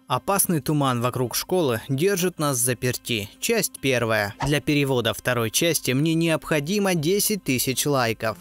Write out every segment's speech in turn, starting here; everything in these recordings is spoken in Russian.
Опасный туман вокруг школы держит нас взаперти. Часть первая. Для перевода второй части мне необходимо 10 000 лайков.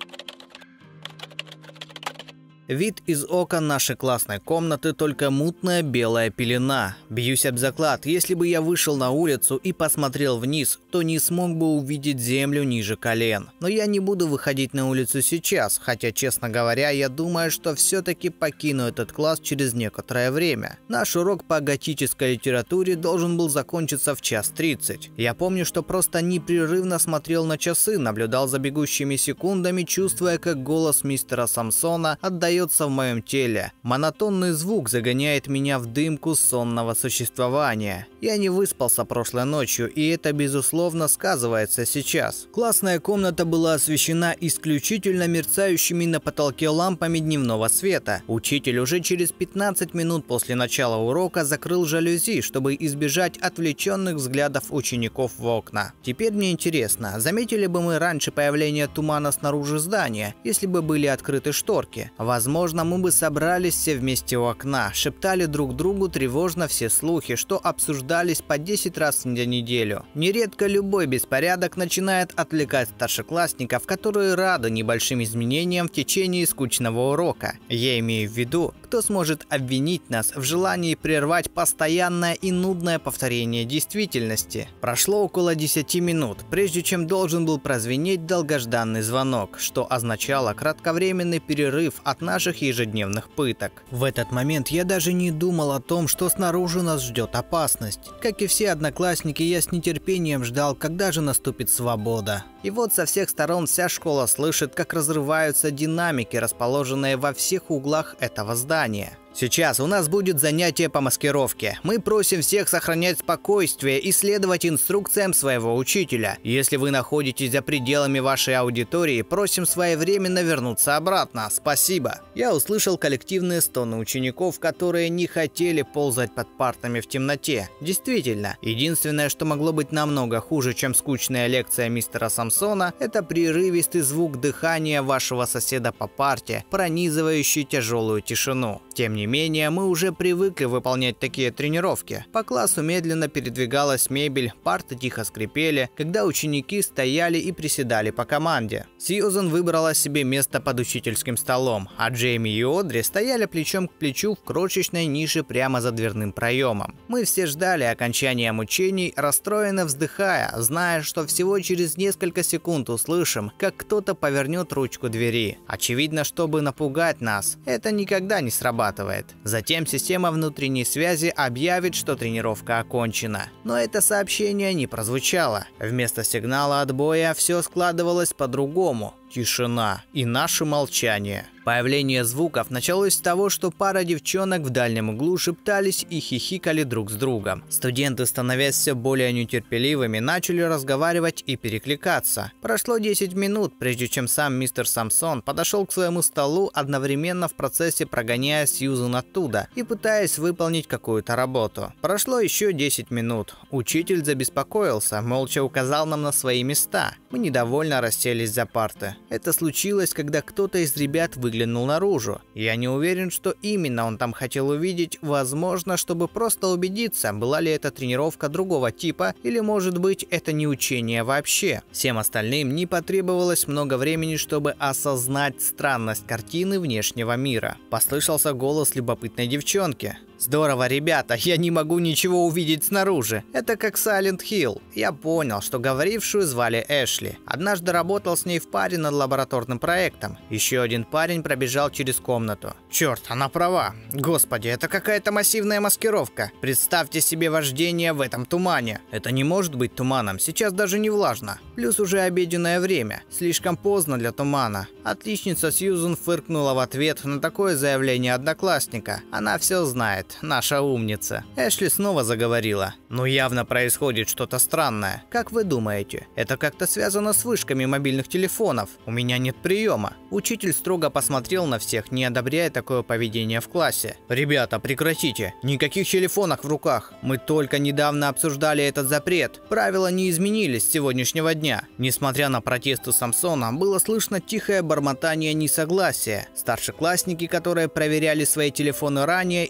Вид из окон нашей классной комнаты только мутная белая пелена. Бьюсь об заклад, если бы я вышел на улицу и посмотрел вниз, то не смог бы увидеть землю ниже колен. Но я не буду выходить на улицу сейчас, хотя, честно говоря, я думаю, что все-таки покину этот класс через некоторое время. Наш урок по готической литературе должен был закончиться в 1:30. Я помню, что просто непрерывно смотрел на часы, наблюдал за бегущими секундами, чувствуя, как голос мистера Самсона отдает в моем теле. Монотонный звук загоняет меня в дымку сонного существования. Я не выспался прошлой ночью, и это безусловно сказывается сейчас. Классная комната была освещена исключительно мерцающими на потолке лампами дневного света. Учитель уже через 15 минут после начала урока закрыл жалюзи, чтобы избежать отвлеченных взглядов учеников в окна. Теперь мне интересно, заметили бы мы раньше появление тумана снаружи здания, если бы были открыты шторки? Возможно, мы бы собрались все вместе у окна, шептали друг другу тревожно все слухи, что обсуждались по 10 раз за неделю. Нередко любой беспорядок начинает отвлекать старшеклассников, которые рады небольшим изменениям в течение скучного урока. Я имею в виду, кто сможет обвинить нас в желании прервать постоянное и нудное повторение действительности. Прошло около 10 минут, прежде чем должен был прозвенеть долгожданный звонок, что означало кратковременный перерыв от наших ежедневных пыток. В этот момент я даже не думал о том, что снаружи нас ждет опасность. Как и все одноклассники, я с нетерпением ждал, когда же наступит свобода. И вот со всех сторон вся школа слышит, как разрываются динамики, расположенные во всех углах этого здания. Сейчас у нас будет занятие по маскировке. Мы просим всех сохранять спокойствие и следовать инструкциям своего учителя. Если вы находитесь за пределами вашей аудитории, просим своевременно вернуться обратно. Спасибо. Я услышал коллективные стоны учеников, которые не хотели ползать под партами в темноте. Действительно, единственное, что могло быть намного хуже, чем скучная лекция мистера Самсона, это прерывистый звук дыхания вашего соседа по парте, пронизывающий тяжелую тишину. Тем не менее, мы уже привыкли выполнять такие тренировки. По классу медленно передвигалась мебель, парты тихо скрипели, когда ученики стояли и приседали по команде. Сьюзен выбрала себе место под учительским столом, а Джейми и Одри стояли плечом к плечу в крошечной нише прямо за дверным проемом. Мы все ждали окончания мучений, расстроенно вздыхая, зная, что всего через несколько секунд услышим, как кто-то повернет ручку двери. Очевидно, чтобы напугать нас, это никогда не срабатывает. Затем система внутренней связи объявит, что тренировка окончена. Но это сообщение не прозвучало. Вместо сигнала отбоя все складывалось по-другому. Тишина и наше молчание. Появление звуков началось с того, что пара девчонок в дальнем углу шептались и хихикали друг с другом. Студенты, становясь все более нетерпеливыми, начали разговаривать и перекликаться. Прошло 10 минут, прежде чем сам мистер Самсон подошел к своему столу, одновременно в процессе прогоняя Сьюзен оттуда и пытаясь выполнить какую-то работу. Прошло еще 10 минут. Учитель забеспокоился, молча указал нам на свои места. Мы недовольно расселись за парты. Это случилось, когда кто-то из ребят выглянул наружу. Я не уверен, что именно он там хотел увидеть, возможно, чтобы просто убедиться, была ли это тренировка другого типа, или, может быть, это не учение вообще. Всем остальным не потребовалось много времени, чтобы осознать странность картины внешнего мира. Послышался голос любопытной девчонки. «Здорово, ребята, я не могу ничего увидеть снаружи. Это как Silent Hill». Я понял, что говорившую звали Эшли. Однажды работал с ней в паре над лабораторным проектом. Еще один парень пробежал через комнату. Черт, она права. Господи, это какая-то массивная маскировка. Представьте себе вождение в этом тумане. Это не может быть туманом, сейчас даже не влажно. Плюс уже обеденное время. Слишком поздно для тумана. Отличница Сьюзен фыркнула в ответ на такое заявление одноклассника. Она все знает. Наша умница. Эшли снова заговорила. Но явно происходит что-то странное. Как вы думаете, это как-то связано с вышками мобильных телефонов? У меня нет приема. Учитель строго посмотрел на всех, не одобряя такое поведение в классе. Ребята, прекратите. Никаких телефонов в руках. Мы только недавно обсуждали этот запрет. Правила не изменились с сегодняшнего дня. Несмотря на протесты Самсона, было слышно тихое бормотание несогласия. Старшеклассники, которые проверяли свои телефоны ранее и замечали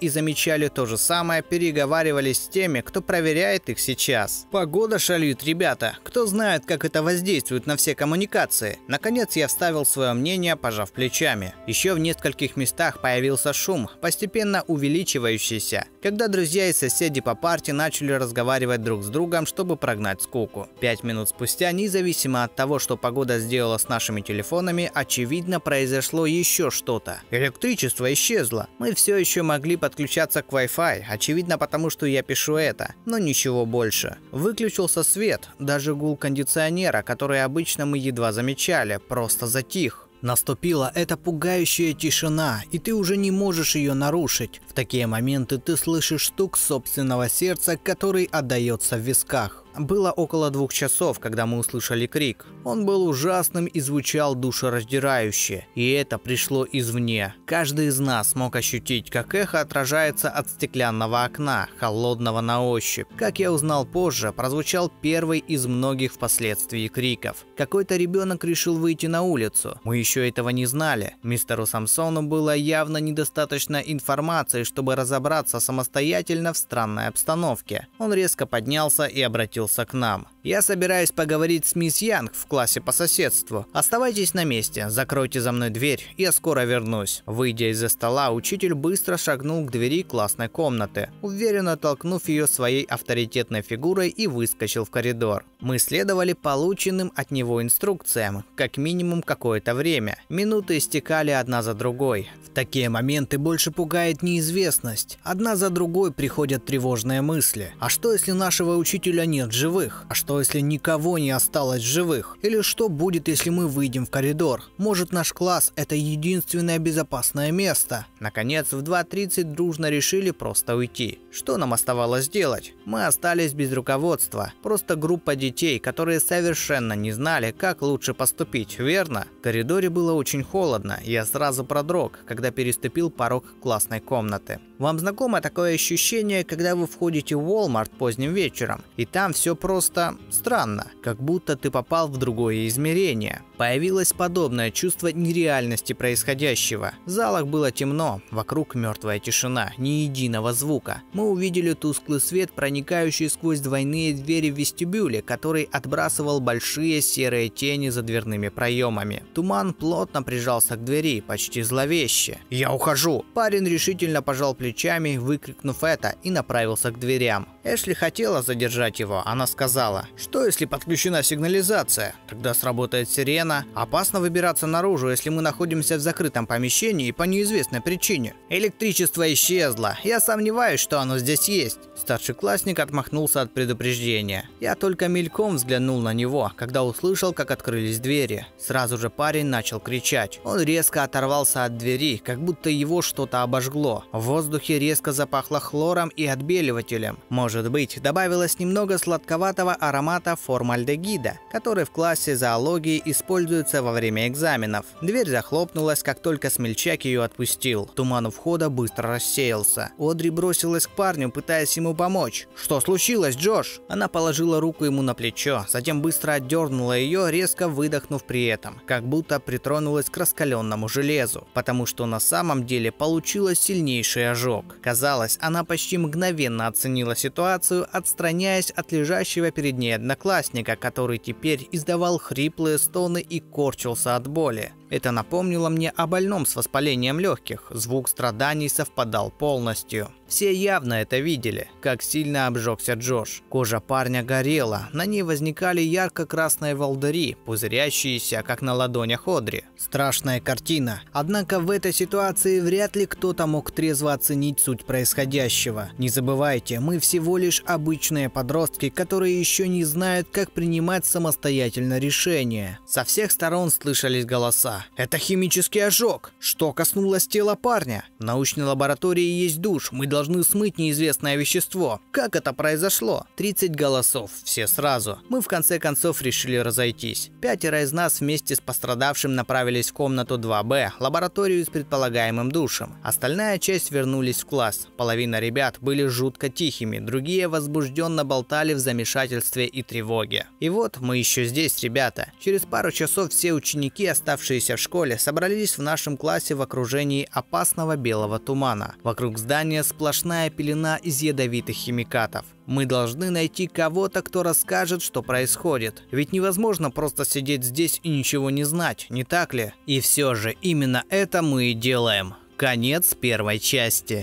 замечали то же самое, переговаривались с теми, кто проверяет их сейчас. Погода шалит, ребята. Кто знает, как это воздействует на все коммуникации. Наконец я вставил свое мнение, пожав плечами. Еще в нескольких местах появился шум, постепенно увеличивающийся, когда друзья и соседи по парте начали разговаривать друг с другом, чтобы прогнать скуку. 5 минут спустя, независимо от того, что погода сделала с нашими телефонами, очевидно, произошло еще что-то. Электричество исчезло. Мы все еще могли подключаться к Wi-Fi, очевидно, потому что я пишу это, но ничего больше. Выключился свет, даже гул кондиционера, который обычно мы едва замечали, просто затих. Наступила эта пугающая тишина, и ты уже не можешь ее нарушить. В такие моменты ты слышишь стук собственного сердца, который отдается в висках. Было около 2 часов, когда мы услышали крик. Он был ужасным и звучал душераздирающе, и это пришло извне. Каждый из нас мог ощутить, как эхо отражается от стеклянного окна, холодного на ощупь. Как я узнал позже, прозвучал первый из многих впоследствии криков. Какой-то ребенок решил выйти на улицу. Мы еще этого не знали. Мистеру Самсону было явно недостаточно информации, чтобы разобраться самостоятельно в странной обстановке. Он резко поднялся и обратился к нам. «Я собираюсь поговорить с мисс Янг в классе по соседству. Оставайтесь на месте, закройте за мной дверь, я скоро вернусь». Выйдя из-за стола, учитель быстро шагнул к двери классной комнаты, уверенно толкнув ее своей авторитетной фигурой, и выскочил в коридор. Мы следовали полученным от него инструкциям, как минимум какое-то время. Минуты истекали одна за другой. В такие моменты больше пугает неизвестность. Одна за другой приходят тревожные мысли. А что, если нашего учителя нет живых? А что, если никого не осталось живых? Или что будет, если мы выйдем в коридор? Может, наш класс – это единственное безопасное место? Наконец, в 2:30 дружно решили просто уйти. Что нам оставалось делать? Мы остались без руководства. Просто группа детей, которые совершенно не знали, как лучше поступить, верно? В коридоре было очень холодно, я сразу продрог, когда переступил порог классной комнаты. Вам знакомо такое ощущение, когда вы входите в Walmart поздним вечером, и там все просто странно, как будто ты попал в другое измерение. Появилось подобное чувство нереальности происходящего. В залах было темно, вокруг мертвая тишина, ни единого звука. Мы увидели тусклый свет, проникающий сквозь двойные двери в вестибюле, который отбрасывал большие серые тени за дверными проемами. Туман плотно прижался к двери, почти зловеще. «Я ухожу!» Парень решительно пожал плечами, выкрикнув это, и направился к дверям. Эшли хотела задержать его, она сказала: «Что если подключена сигнализация? Тогда сработает сирена. Опасно выбираться наружу, если мы находимся в закрытом помещении по неизвестной причине. Электричество исчезло. Я сомневаюсь, что оно здесь есть». Старшеклассник отмахнулся от предупреждения. Я только мельком взглянул на него, когда услышал, как открылись двери. Сразу же парень начал кричать. Он резко оторвался от двери, как будто его что-то обожгло. В воздухе резко запахло хлором и отбеливателем. Может быть, добавилось немного сладковатого аромата формальдегида, который в классе зоологии используется во время экзаменов. Дверь захлопнулась, как только смельчак ее отпустил. Туман у входа быстро рассеялся. Одри бросилась к парню, пытаясь ему помочь. «Что случилось, Джош?» Она положила руку ему на плечо, затем быстро отдернула ее, резко выдохнув при этом, как будто притронулась к раскаленному железу, потому что на самом деле получилось сильнейший ожог. Казалось, она почти мгновенно оценила ситуацию, отстраняясь от лежащего перед ней одноклассника, который теперь издавал хриплые стоны и корчился от боли. Это напомнило мне о больном с воспалением легких. Звук страданий совпадал полностью. Все явно это видели, как сильно обжегся Джош. Кожа парня горела, на ней возникали ярко-красные волдыри, пузырящиеся, как на ладонях Одри. Страшная картина. Однако в этой ситуации вряд ли кто-то мог трезво оценить суть происходящего. Не забывайте, мы всего лишь обычные подростки, которые еще не знают, как принимать самостоятельно решения. Со всех сторон слышались голоса. Это химический ожог. Что коснулось тела парня? В научной лаборатории есть душ. Мы должны смыть неизвестное вещество. Как это произошло? 30 голосов. Все сразу. Мы в конце концов решили разойтись. 5 из нас вместе с пострадавшим направились в комнату 2Б, лабораторию с предполагаемым душем. Остальная часть вернулись в класс. Половина ребят были жутко тихими, другие возбужденно болтали в замешательстве и тревоге. И вот мы еще здесь, ребята. Через пару часов все ученики, оставшиеся учащиеся в школе собрались в нашем классе в окружении опасного белого тумана. Вокруг здания сплошная пелена из ядовитых химикатов. Мы должны найти кого-то, кто расскажет, что происходит. Ведь невозможно просто сидеть здесь и ничего не знать, не так ли? И все же именно это мы и делаем. Конец первой части.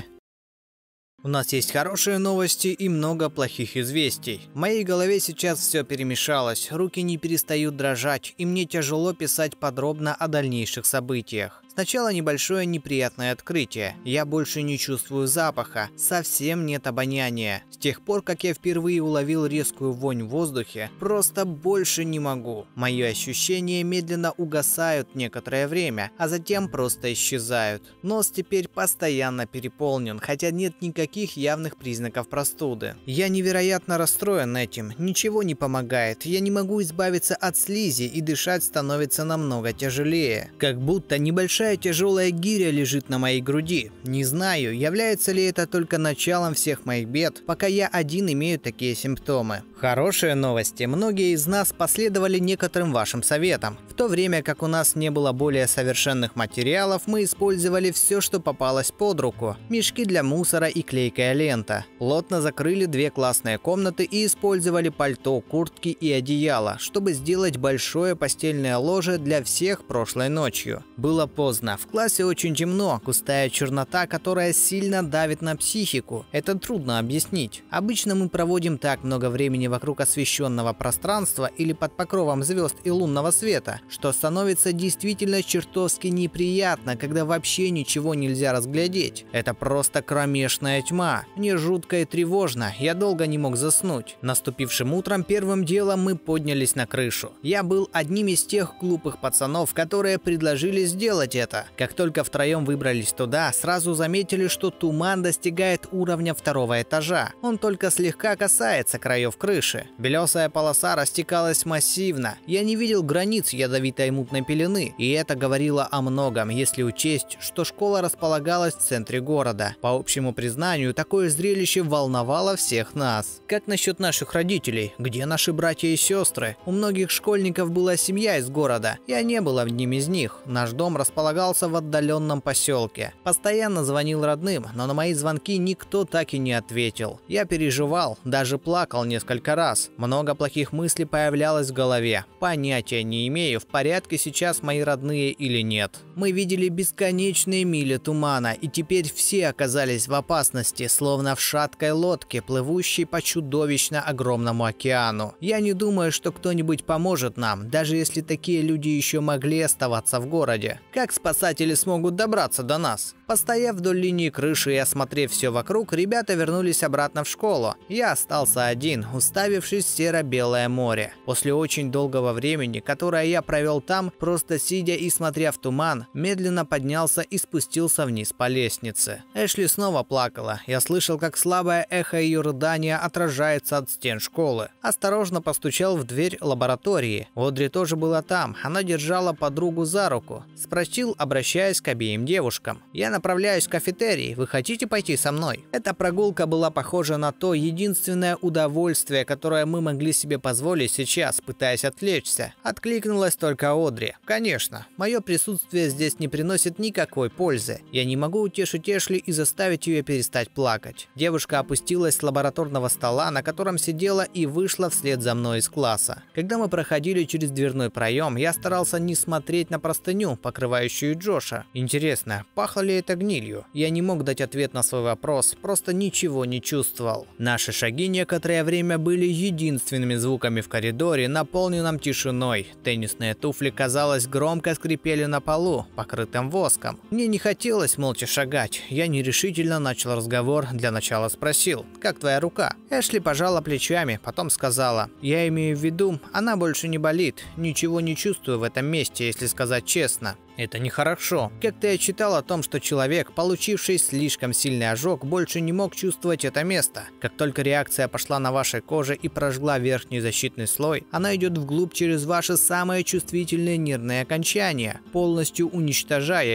У нас есть хорошие новости и много плохих известий. В моей голове сейчас все перемешалось, руки не перестают дрожать, и мне тяжело писать подробно о дальнейших событиях. Сначала небольшое неприятное открытие. Я больше не чувствую запаха, совсем нет обоняния. С тех пор, как я впервые уловил резкую вонь в воздухе, просто больше не могу. Мои ощущения медленно угасают некоторое время, а затем просто исчезают. Нос теперь постоянно переполнен, хотя нет никаких явных признаков простуды. Я невероятно расстроен этим, ничего не помогает. Я не могу избавиться от слизи, и дышать становится намного тяжелее. Как будто небольшая тяжелая гиря лежит на моей груди. Не знаю, является ли это только началом всех моих бед, пока я один имею такие симптомы. Хорошие новости. Многие из нас последовали некоторым вашим советам. В то время как у нас не было более совершенных материалов, мы использовали все, что попалось под руку. Мешки для мусора и клейкая лента. Плотно закрыли 2 классные комнаты и использовали пальто, куртки и одеяло, чтобы сделать большое постельное ложе для всех прошлой ночью. Было поздно. В классе очень темно, густая чернота, которая сильно давит на психику. Это трудно объяснить. Обычно мы проводим так много времени вокруг освещенного пространства или под покровом звезд и лунного света, что становится действительно чертовски неприятно, когда вообще ничего нельзя разглядеть. Это просто кромешная тьма. Мне жутко и тревожно, я долго не мог заснуть. Наступившим утром первым делом мы поднялись на крышу. Я был одним из тех глупых пацанов, которые предложили сделать это. Как только втроем выбрались туда, сразу заметили, что туман достигает уровня 2-го этажа. Он только слегка касается краев крыши. Белесая полоса растекалась массивно. Я не видел границ ядовитой мутной пелены, и это говорило о многом, если учесть, что школа располагалась в центре города. По общему признанию, такое зрелище волновало всех нас. Как насчет наших родителей? Где наши братья и сестры? У многих школьников была семья из города. Я не был одним из них. Наш дом располагался в отдаленном поселке. Постоянно звонил родным, но на мои звонки никто так и не ответил. Я переживал, даже плакал несколько раз. Много плохих мыслей появлялось в голове. Понятия не имею, в порядке сейчас мои родные или нет. Мы видели бесконечные мили тумана, и теперь все оказались в опасности, словно в шаткой лодке, плывущей по чудовищно огромному океану. Я не думаю, что кто-нибудь поможет нам, даже если такие люди еще могли оставаться в городе. Как спасатели смогут добраться до нас? Постояв вдоль линии крыши и осмотрев все вокруг, ребята вернулись обратно в школу. Я остался один, уставившись в серо-белое море. После очень долгого времени, которое я провел там, просто сидя и смотря в туман, медленно поднялся и спустился вниз по лестнице. Эшли снова плакала. Я слышал, как слабое эхо ее рыдания отражается от стен школы. Осторожно постучал в дверь лаборатории. Одри тоже была там. Она держала подругу за руку. Спросил, обращаясь к обеим девушкам: «Я направляюсь в кафетерий. Вы хотите пойти со мной?» Эта прогулка была похожа на то единственное удовольствие, которое мы могли себе позволить сейчас, пытаясь отвлечься. Откликнулась только Одри. Конечно, мое присутствие здесь не приносит никакой пользы. Я не могу утешить Эшли и заставить ее перестать плакать. Девушка опустилась с лабораторного стола, на котором сидела, и вышла вслед за мной из класса. Когда мы проходили через дверной проем, я старался не смотреть на простыню, покрывающую Джоша. Интересно, пахло ли это гнилью? Я не мог дать ответ на свой вопрос, просто ничего не чувствовал. Наши шаги некоторое время были единственными звуками в коридоре, наполненном тишиной. Теннисные туфли, казалось, громко скрипели на полу, покрытым воском. Мне не хотелось молча шагать. Я нерешительно начал разговор, для начала спросил: «Как твоя рука?» Эшли пожала плечами, потом сказала: «Я имею в виду, она больше не болит. Ничего не чувствую в этом месте, если сказать честно. Это нехорошо. Как-то я читал о том, что человек, получивший слишком сильный ожог, больше не мог чувствовать это место. Как только реакция пошла на вашей коже и прожгла верхний защитный слой, она идет вглубь через ваши самые чувствительные нервные окончания, полностью уничтожая их.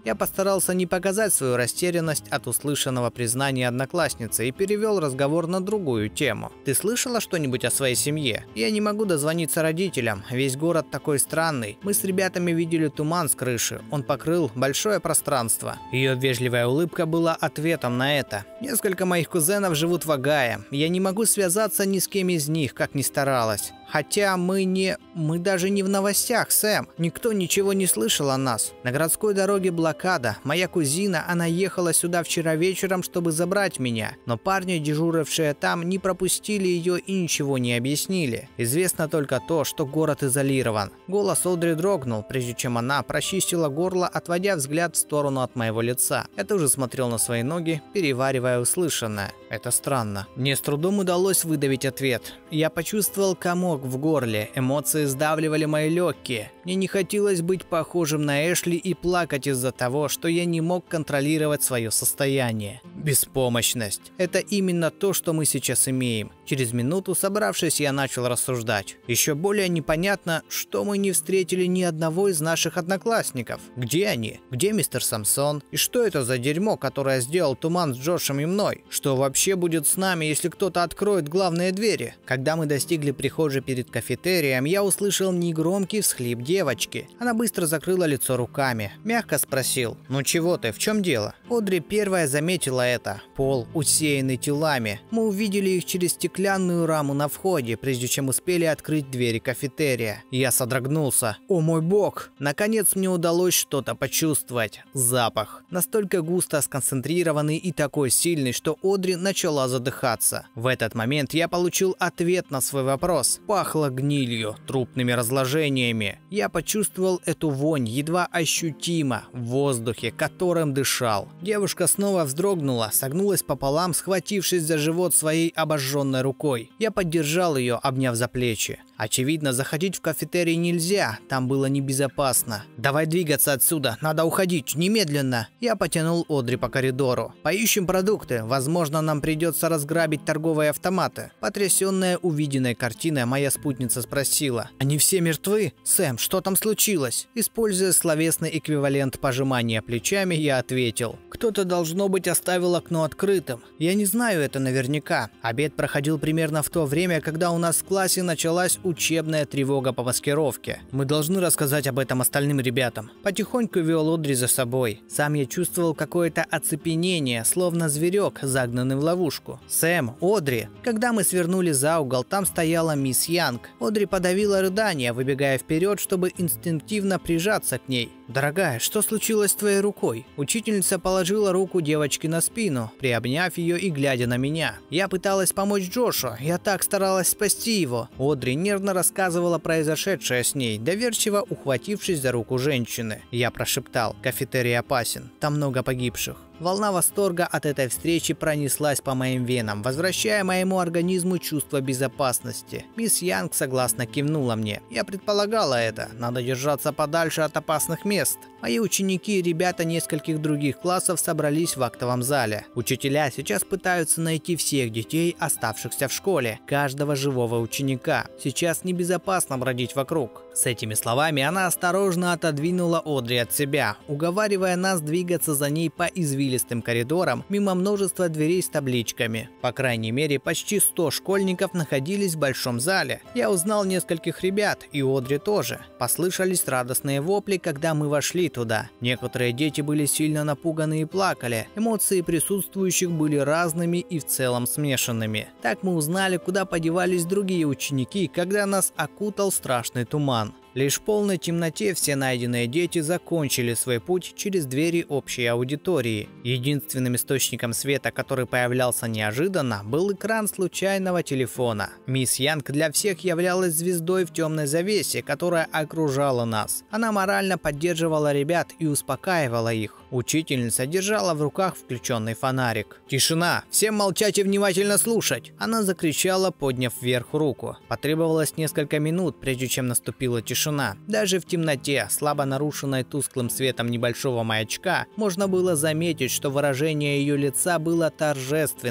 Я постарался не показать свою растерянность от услышанного признания одноклассницы и перевел разговор на другую тему. «Ты слышала что-нибудь о своей семье? Я не могу дозвониться родителям, весь город такой странный. Мы с ребятами видели туман с крыши, он покрыл большое пространство». Ее вежливая улыбка была ответом на это. «Несколько моих кузенов живут в Огайо. Я не могу связаться ни с кем из них, как ни старалась. Хотя мы даже не в новостях, Сэм. Никто ничего не слышал о нас. На городской дороге блокада. Моя кузина, она ехала сюда вчера вечером, чтобы забрать меня. Но парни, дежурившие там, не пропустили ее и ничего не объяснили. Известно только то, что город изолирован». Голос Одри дрогнул, прежде чем она прочистила горло, отводя взгляд в сторону от моего лица. Я тоже смотрел на свои ноги, переваривая услышанное. Это странно. Мне с трудом удалось выдавить ответ. Я почувствовал комок в горле, эмоции сдавливали мои легкие. Мне не хотелось быть похожим на Эшли и плакать из-за того, что я не мог контролировать свое состояние. Беспомощность. Это именно то, что мы сейчас имеем. Через минуту, собравшись, я начал рассуждать. Еще более непонятно, что мы не встретили ни одного из наших одноклассников. Где они? Где мистер Самсон? И что это за дерьмо, которое сделал Туман с Джошем и мной? Что вообще будет с нами, если кто-то откроет главные двери? Когда мы достигли прихожей перед кафетерием, я услышал негромкий всхлип девочки. Она быстро закрыла лицо руками. Мягко спросил: «Ну чего ты, в чем дело?» Одри первая заметила это. Пол усеянный телами. Мы увидели их через стеклянную раму на входе, прежде чем успели открыть двери кафетерия. Я содрогнулся. О мой бог! Наконец мне удалось что-то почувствовать. Запах. Настолько густо сконцентрированный и такой сильный, что Одри начала задыхаться. В этот момент я получил ответ на свой вопрос. Пахло гнилью, трупными разложениями. Я почувствовал эту вонь едва ощутимо в воздухе, которым дышал. Девушка снова вздрогнула, согнулась пополам, схватившись за живот своей обожженной рукой. Я поддержал ее, обняв за плечи. Очевидно, заходить в кафетерий нельзя, там было небезопасно. «Давай двигаться отсюда, надо уходить, немедленно!» Я потянул Одри по коридору. «Поищем продукты, возможно, нам придется разграбить торговые автоматы». Потрясенная увиденной картиной, моя спутница спросила: «Они все мертвы? Сэм, что там случилось?» Используя словесный эквивалент пожимания плечами, я ответил: «Кто-то, должно быть, оставил окно открытым. Я не знаю это наверняка. Обед проходил примерно в то время, когда у нас в классе началась учебная тревога по маскировке. Мы должны рассказать об этом остальным ребятам». Потихоньку вел Одри за собой. Сам я чувствовал какое-то оцепенение, словно зверек, загнанный в ловушку. «Сэм, Одри!» Когда мы свернули за угол, там стояла мисс Янг. Одри подавила рыдание, выбегая вперед, чтобы инстинктивно прижаться к ней. «Дорогая, что случилось с твоей рукой?» Учительница положила руку девочке на спину, приобняв ее и глядя на меня. «Я пыталась помочь Джошу, я так старалась спасти его». Одри нервно рассказывала произошедшее с ней, доверчиво ухватившись за руку женщины. Я прошептал: «Кафетерий опасен, там много погибших». Волна восторга от этой встречи пронеслась по моим венам, возвращая моему организму чувство безопасности. Мисс Янг согласно кивнула мне. Я предполагала это. Надо держаться подальше от опасных мест. Мои ученики и ребята нескольких других классов собрались в актовом зале. Учителя сейчас пытаются найти всех детей, оставшихся в школе, каждого живого ученика. Сейчас небезопасно бродить вокруг. С этими словами она осторожно отодвинула Одри от себя, уговаривая нас двигаться за ней по извилистым коридорам мимо множества дверей с табличками. По крайней мере, почти 100 школьников находились в большом зале. Я узнал нескольких ребят, и Одри тоже. Послышались радостные вопли, когда мы вошли туда. Некоторые дети были сильно напуганы и плакали. Эмоции присутствующих были разными и в целом смешанными. Так мы узнали, куда подевались другие ученики, когда нас окутал страшный туман. Лишь в полной темноте все найденные дети закончили свой путь через двери общей аудитории. Единственным источником света, который появлялся неожиданно, был экран случайного телефона. Мисс Янг для всех являлась звездой в темной завесе, которая окружала нас. Она морально поддерживала ребят и успокаивала их. Учительница держала в руках включенный фонарик. «Тишина! Всем молчать и внимательно слушать!» Она закричала, подняв вверх руку. Потребовалось несколько минут, прежде чем наступила тишина. Даже в темноте, слабо нарушенной тусклым светом небольшого маячка, можно было заметить, что выражение ее лица было торжественным,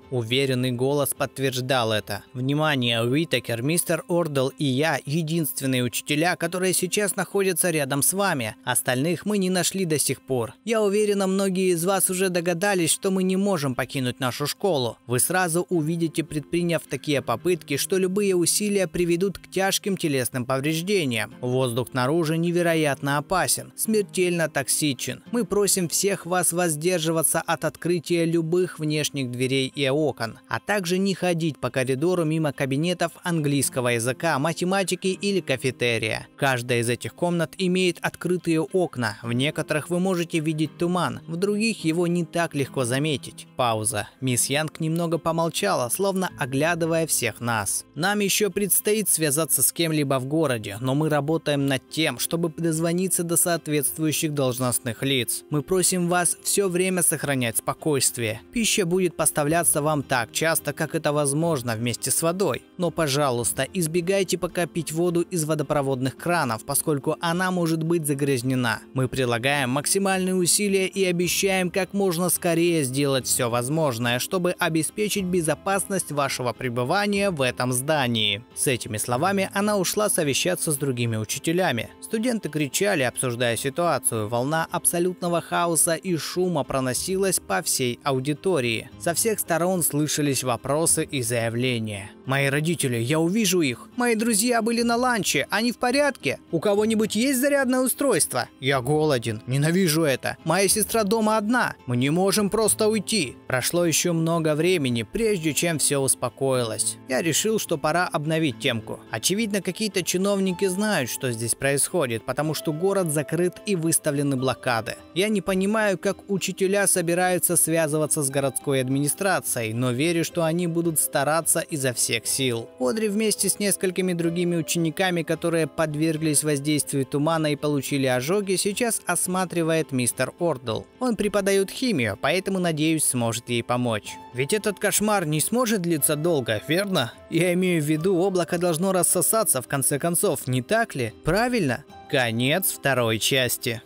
Уверенный голос подтверждал это. Внимание, Уитакер, мистер Ордл и я единственные учителя, которые сейчас находятся рядом с вами. Остальных мы не нашли до сих пор. Я уверена, многие из вас уже догадались, что мы не можем покинуть нашу школу. Вы сразу увидите, предприняв такие попытки, что любые усилия приведут к тяжким телесным повреждениям. Воздух снаружи невероятно опасен, смертельно токсичен. Мы просим всех вас воздерживаться от открытия любых внешних дверей и окон, а также не ходить по коридору мимо кабинетов английского языка, математики или кафетерия. Каждая из этих комнат имеет открытые окна. В некоторых вы можете видеть туман, в других его не так легко заметить. Пауза. Мисс Янг немного помолчала, словно оглядывая всех нас. Нам еще предстоит связаться с кем-либо в городе, но мы работаем над тем, чтобы дозвониться до соответствующих должностных лиц. Мы просим вас все время сохранять спокойствие. Пища будет поставляться вам так часто, как это возможно, вместе с водой. Но, пожалуйста, избегайте пока пить воду из водопроводных кранов, поскольку она может быть загрязнена. Мы прилагаем максимальные усилия и обещаем как можно скорее сделать все возможное, чтобы обеспечить безопасность вашего пребывания в этом здании. С этими словами она ушла совещаться с другими учителями. Студенты кричали, обсуждая ситуацию. Волна абсолютного хаоса и шума проносилась по всей аудитории. Со всех сторон слышались вопросы и заявления. «Мои родители, я увижу их. Мои друзья были на ланче, они в порядке? У кого-нибудь есть зарядное устройство? Я голоден, ненавижу это. Моя сестра дома одна. Мы не можем просто уйти». Прошло еще много времени, прежде чем все успокоилось. Я решил, что пора обновить темку. Очевидно, какие-то чиновники знают, что здесь происходит, потому что город закрыт и выставлены блокады. Я не понимаю, как учителя собираются связываться с городской администрацией, но верю, что они будут стараться изо всех сил. Одри вместе с несколькими другими учениками, которые подверглись воздействию тумана и получили ожоги, сейчас осматривает мистер Ордл. Он преподает химию, поэтому, надеюсь, сможет ей помочь. Ведь этот кошмар не сможет длиться долго, верно? Я имею в виду, облако должно рассосаться в конце концов, не так ли? Правильно? Конец второй части.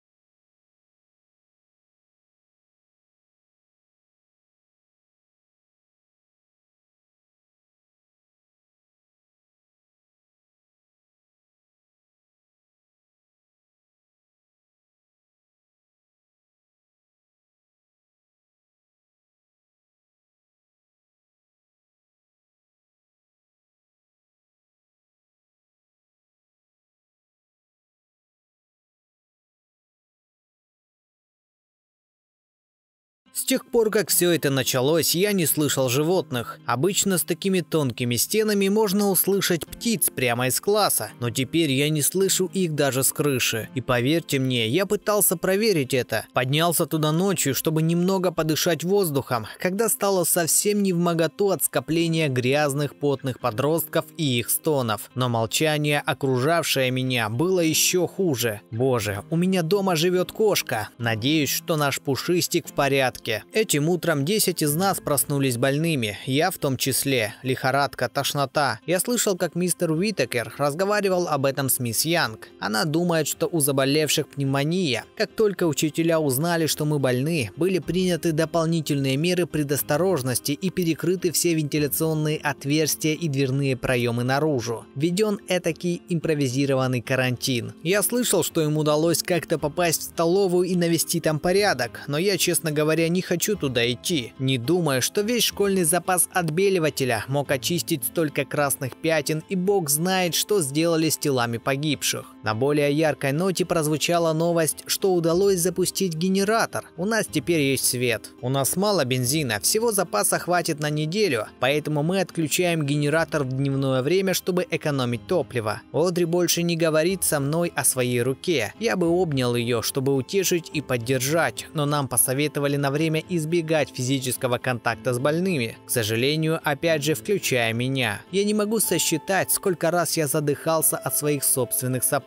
С тех пор, как все это началось, я не слышал животных. Обычно с такими тонкими стенами можно услышать птиц прямо из класса, но теперь я не слышу их даже с крыши. И поверьте мне, я пытался проверить это. Поднялся туда ночью, чтобы немного подышать воздухом, когда стало совсем невмоготу от скопления грязных потных подростков и их стонов. Но молчание, окружавшее меня, было еще хуже. Боже, у меня дома живет кошка. Надеюсь, что наш пушистик в порядке. Этим утром 10 из нас проснулись больными, я в том числе. Лихорадка, тошнота. Я слышал, как мистер Уитакер разговаривал об этом с мисс Янг. Она думает, что у заболевших пневмония. Как только учителя узнали, что мы больны, были приняты дополнительные меры предосторожности и перекрыты все вентиляционные отверстия и дверные проемы наружу. Введен этакий импровизированный карантин. Я слышал, что им удалось как-то попасть в столовую и навести там порядок, но я, честно говоря, не хочу туда идти, не думая, что весь школьный запас отбеливателя мог очистить столько красных пятен, и бог знает, что сделали с телами погибших. На более яркой ноте прозвучала новость, что удалось запустить генератор. У нас теперь есть свет. У нас мало бензина, всего запаса хватит на неделю, поэтому мы отключаем генератор в дневное время, чтобы экономить топливо. Одри больше не говорит со мной о своей руке. Я бы обнял ее, чтобы утешить и поддержать, но нам посоветовали на время избегать физического контакта с больными. К сожалению, опять же, включая меня. Я не могу сосчитать, сколько раз я задыхался от своих собственных соплей.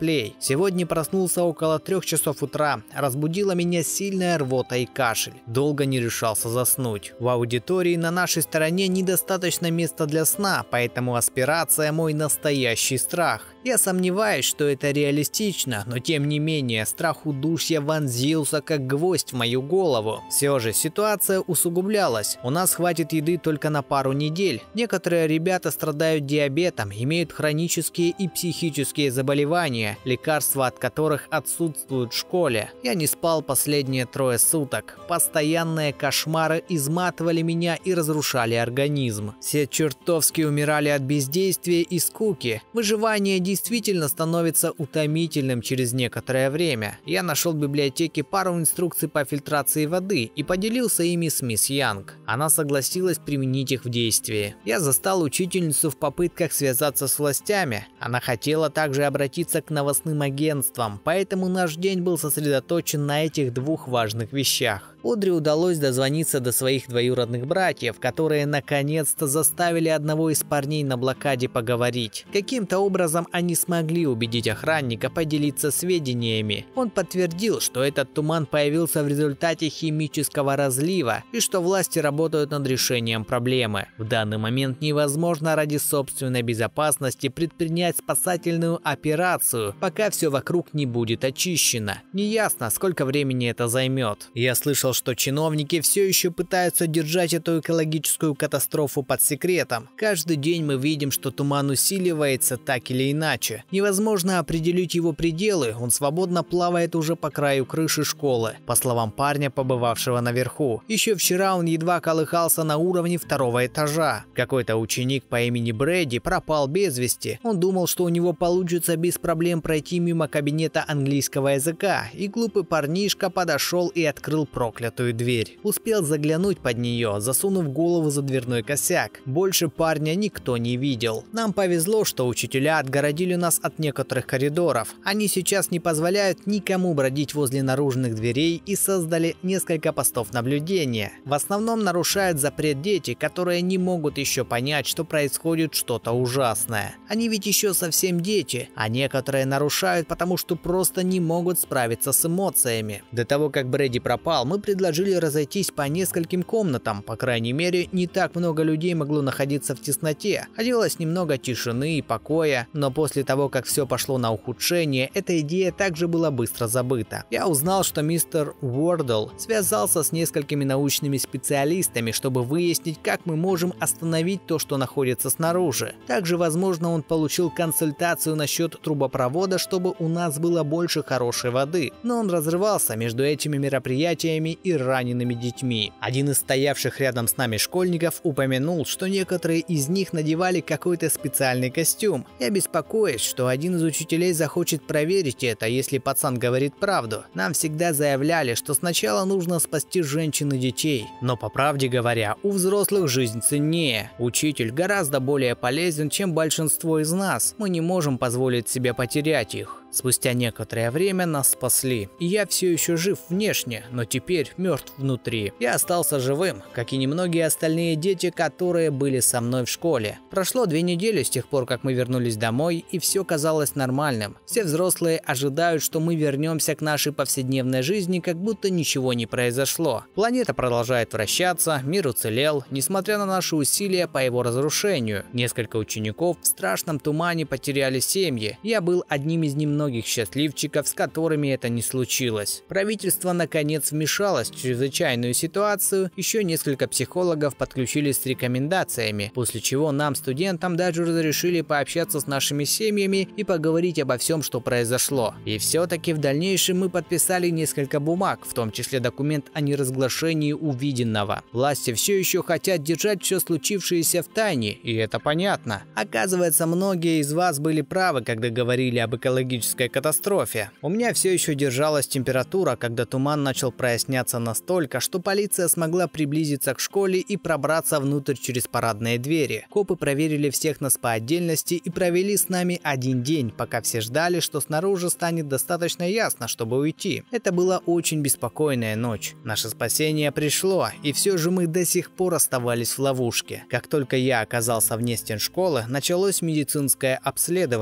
соплей. Сегодня проснулся около 3 часов утра. Разбудила меня сильная рвота и кашель. Долго не решался заснуть. В аудитории на нашей стороне недостаточно места для сна, поэтому аспирация – мой настоящий страх. Я сомневаюсь, что это реалистично, но тем не менее страх удушья вонзился как гвоздь в мою голову. Все же ситуация усугублялась. У нас хватит еды только на пару недель. Некоторые ребята страдают диабетом, имеют хронические и психические заболевания, лекарства от которых отсутствуют в школе. Я не спал последние 3 суток. Постоянные кошмары изматывали меня и разрушали организм. Все чертовски умирали от бездействия и скуки. Выживание действительно становится утомительным через некоторое время. Я нашел в библиотеке пару инструкций по фильтрации воды и поделился ими с мисс Янг. Она согласилась применить их в действии. Я застал учительницу в попытках связаться с властями. Она хотела также обратиться к новостным агентствам, поэтому наш день был сосредоточен на этих 2 важных вещах. Одри удалось дозвониться до своих двоюродных братьев, которые наконец-то заставили одного из парней на блокаде поговорить. Каким-то образом они смогли убедить охранника поделиться сведениями. Он подтвердил, что этот туман появился в результате химического разлива и что власти работают над решением проблемы. В данный момент невозможно ради собственной безопасности предпринять спасательную операцию, пока все вокруг не будет очищено. Неясно, сколько времени это займет. Я слышал, что чиновники все еще пытаются держать эту экологическую катастрофу под секретом. Каждый день мы видим, что туман усиливается так или иначе. Невозможно определить его пределы, он свободно плавает уже по краю крыши школы, по словам парня, побывавшего наверху. Еще вчера он едва колыхался на уровне 2-го этажа. Какой-то ученик по имени Брэди пропал без вести. Он думал, что у него получится без проблем пройти мимо кабинета английского языка, и глупый парнишка подошел и открыл проклятую дверь. Успел заглянуть под нее, засунув голову за дверной косяк. Больше парня никто не видел. Нам повезло, что учителя отгородили нас от некоторых коридоров. Они сейчас не позволяют никому бродить возле наружных дверей и создали несколько постов наблюдения. В основном нарушают запрет дети, которые не могут еще понять, что происходит что-то ужасное. Они ведь еще совсем дети, а некоторые нарушают, потому что просто не могут справиться с эмоциями. До того, как Брэди пропал, мы предложили разойтись по нескольким комнатам. По крайней мере, не так много людей могло находиться в тесноте. Хотелось немного тишины и покоя, но после того, как все пошло на ухудшение, эта идея также была быстро забыта. Я узнал, что мистер Уордл связался с несколькими научными специалистами, чтобы выяснить, как мы можем остановить то, что находится снаружи. Также, возможно, он получил консультацию насчет трубопровода, чтобы у нас было больше хорошей воды. Но он разрывался между этими мероприятиями и ранеными детьми. Один из стоявших рядом с нами школьников упомянул, что некоторые из них надевали какой-то специальный костюм. Я беспокоюсь, что один из учителей захочет проверить это, если пацан говорит правду. Нам всегда заявляли, что сначала нужно спасти женщин и детей. Но по правде говоря, у взрослых жизнь ценнее. Учитель гораздо более полезен, чем большинство из нас. Мы не можем позволить себе потерять их. Спустя некоторое время нас спасли, и я все еще жив внешне, но теперь мертв внутри. Я остался живым, как и немногие остальные дети, которые были со мной в школе. Прошло 2 недели с тех пор, как мы вернулись домой, и все казалось нормальным. Все взрослые ожидают, что мы вернемся к нашей повседневной жизни, как будто ничего не произошло. Планета продолжает вращаться, мир уцелел, несмотря на наши усилия по его разрушению. Несколько учеников в страшном тумане потеряли семьи. Я был одним из немногих счастливчиков, с которыми это не случилось. Правительство наконец вмешалось в чрезвычайную ситуацию, еще несколько психологов подключились с рекомендациями, после чего нам, студентам, даже разрешили пообщаться с нашими семьями и поговорить обо всем, что произошло. И все-таки в дальнейшем мы подписали несколько бумаг, в том числе документ о неразглашении увиденного. Власти все еще хотят держать все случившееся в тайне, и это понятно. Оказывается, многие из вас были правы, когда говорили об экологической катастрофе. У меня все еще держалась температура, когда туман начал проясняться настолько, что полиция смогла приблизиться к школе и пробраться внутрь через парадные двери. Копы проверили всех нас по отдельности и провели с нами 1 день, пока все ждали, что снаружи станет достаточно ясно, чтобы уйти. Это была очень беспокойная ночь. Наше спасение пришло, и все же мы до сих пор оставались в ловушке. Как только я оказался вне стен школы, началось медицинское обследование.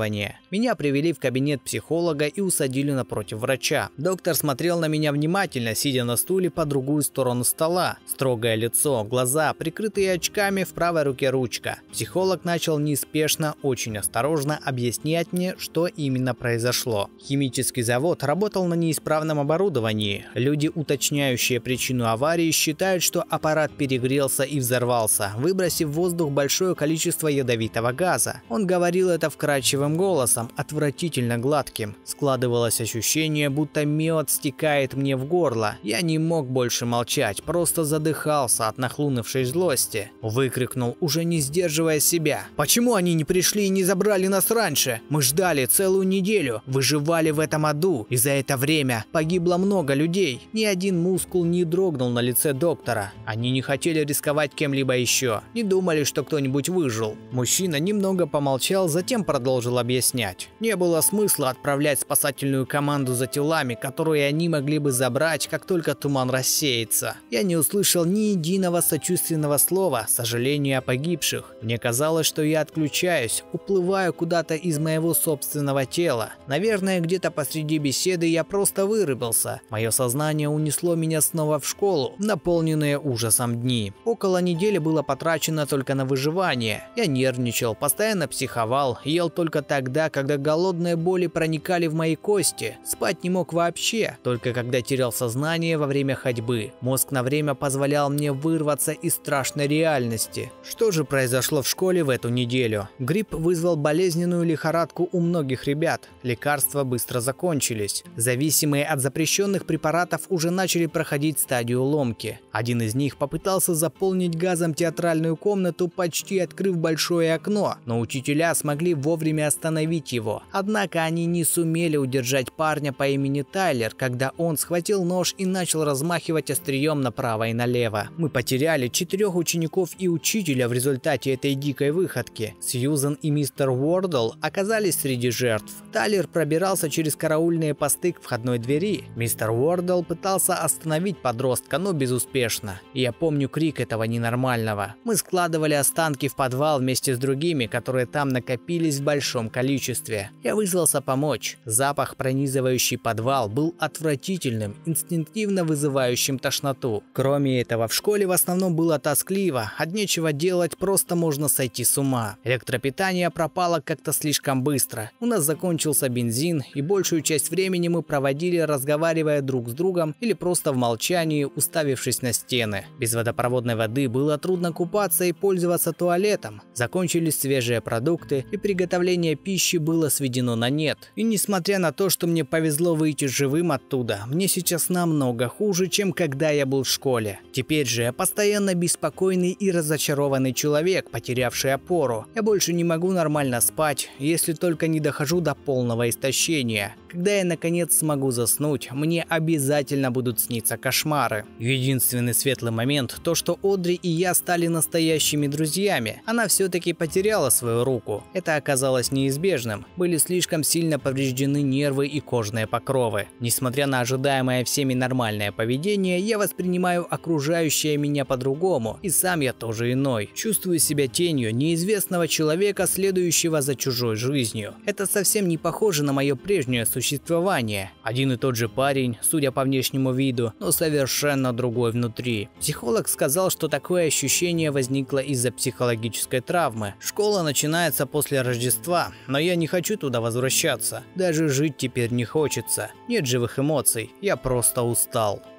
Меня привели в кабинет психолога и усадили напротив врача. Доктор смотрел на меня внимательно, сидя на стуле по другую сторону стола. Строгое лицо, глаза, прикрытые очками, в правой руке ручка. Психолог начал неспешно, очень осторожно объяснять мне, что именно произошло. Химический завод работал на неисправном оборудовании. Люди, уточняющие причину аварии, считают, что аппарат перегрелся и взорвался, выбросив в воздух большое количество ядовитого газа. Он говорил это вкрадчивым голосом, отвратительно гладким. Складывалось ощущение, будто мед стекает мне в горло. Я не мог больше молчать, просто задыхался от нахлынувшей злости. Выкрикнул, уже не сдерживая себя: «Почему они не пришли и не забрали нас раньше? Мы ждали целую неделю, выживали в этом аду, и за это время погибло много людей». Ни один мускул не дрогнул на лице доктора. Они не хотели рисковать кем-либо еще, не думали, что кто-нибудь выжил. Мужчина немного помолчал, затем продолжил объяснять. Не было смысла отправлять спасательную команду за телами, которые они могли бы забрать, как только туман рассеется. Я не услышал ни единого сочувственного слова, сожаления о погибших. Мне казалось, что я отключаюсь, уплываю куда-то из моего собственного тела. Наверное, где-то посреди беседы я просто вырубился. Мое сознание унесло меня снова в школу, наполненные ужасом дни. Около недели было потрачено только на выживание. Я нервничал, постоянно психовал, ел только тогда, когда голодные боли проникали в мои кости. Спать не мог вообще, только когда терял сознание во время ходьбы. Мозг на время позволял мне вырваться из страшной реальности. Что же произошло в школе в эту неделю? Грипп вызвал болезненную лихорадку у многих ребят. Лекарства быстро закончились. Зависимые от запрещенных препаратов уже начали проходить стадию ломки. Один из них попытался заполнить газом театральную комнату, почти открыв большое окно, но учителя смогли вовремя остановить его. Однако они не сумели удержать парня по имени Тайлер, когда он схватил нож и начал размахивать острием направо и налево. Мы потеряли 4 учеников и учителя в результате этой дикой выходки. Сьюзан и мистер Уордл оказались среди жертв. Тайлер пробирался через караульные посты к входной двери. Мистер Уордл пытался остановить подростка, но безуспешно. И я помню крик этого ненормального. Мы складывали останки в подвал вместе с другими, которые там накопились в большом количестве. Я вызвался помочь. Запах, пронизывающий подвал, был отвратительным, инстинктивно вызывающим тошноту. Кроме этого, в школе в основном было тоскливо, от нечего делать просто можно сойти с ума. Электропитание пропало как-то слишком быстро. У нас закончился бензин, и большую часть времени мы проводили, разговаривая друг с другом или просто в молчании, уставившись на стены. Без водопроводной воды было трудно купаться и пользоваться туалетом. Закончились свежие продукты, и приготовление пищи было сведено на нет. И несмотря на то, что мне повезло выйти живым оттуда, мне сейчас намного хуже, чем когда я был в школе. Теперь же я постоянно беспокойный и разочарованный человек, потерявший опору. Я больше не могу нормально спать, если только не дохожу до полного истощения. Когда я наконец смогу заснуть, мне обязательно будут сниться кошмары. Единственный светлый момент – то, что Одри и я стали настоящими друзьями. Она все-таки потеряла свою руку. Это оказалось неизбежным. Были слишком сильно повреждены нервы и кожные покровы. Несмотря на ожидаемое всеми нормальное поведение, я воспринимаю окружающее меня по-другому. И сам я тоже иной. Чувствую себя тенью неизвестного человека, следующего за чужой жизнью. Это совсем не похоже на мое прежнее существование. Один и тот же парень, судя по внешнему виду, но совершенно другой внутри. Психолог сказал, что такое ощущение возникло из-за психологической травмы. Школа начинается после Рождества, но я не хочу туда возвращаться. Даже жить теперь не хочется. Нет живых эмоций, я просто устал.